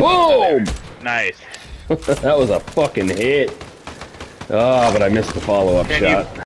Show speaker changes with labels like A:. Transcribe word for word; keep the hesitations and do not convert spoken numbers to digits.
A: Boom!
B: Nice.
A: That was a fucking hit. Oh, but I missed the follow-up
B: Can
A: shot.
B: you